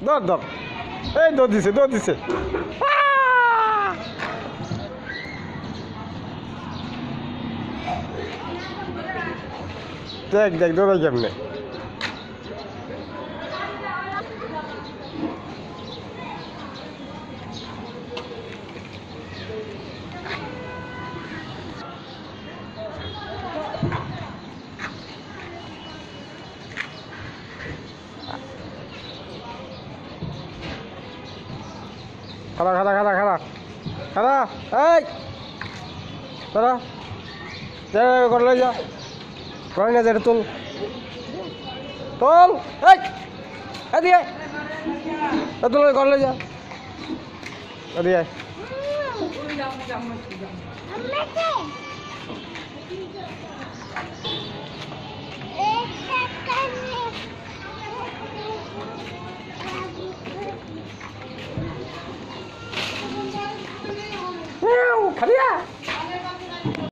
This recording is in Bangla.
ধর ধর, এই দৌড় দিছে দৌড় দিছে। দেখ দেখ দৌড়াই কেমনে। খাড়া খাড়া খাড়া খাড়া খাড়া, এই খাড়া, করলে যা করে না, যেটা তোল তোল, এই এদিকে তোল, করলে যা এদিকে। খালিয়া